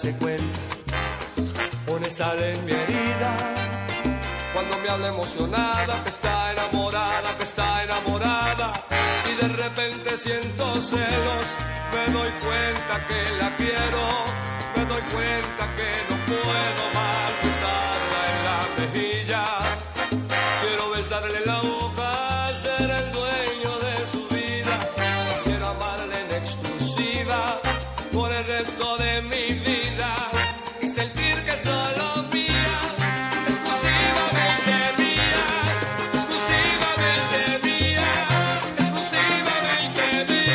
darse cuenta, pone sal en mi herida. Cuando me habla emocionada, que está enamorada, que está enamorada, y de repente siento celos, me doy cuenta que la quiero, me doy cuenta que no puedo más besarla en la mejilla. Quiero besarle la boca, ser el dueño de su vida. Quiero amarle en exclusiva por el resto de mi vida y sentir que es solo mía, exclusivamente mía, exclusivamente mía, exclusivamente mía.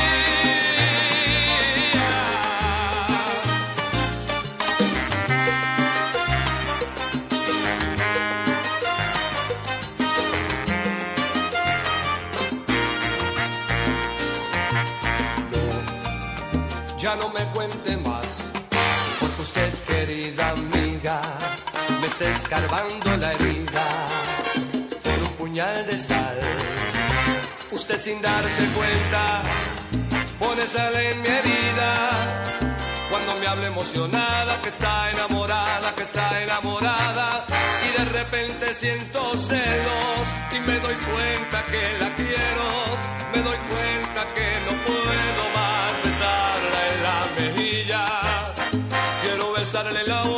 Ya no me cuente más, porque usted, querida amiga, me está escarbando la herida con un puñal de sal. Usted sin darse cuenta pone sal en mi herida. Cuando me habla emocionada, que está enamorada, que está enamorada, y de repente siento celos y me doy cuenta que la quiero, me doy cuenta que no puedo más besarla en la mejilla. Quiero besarle la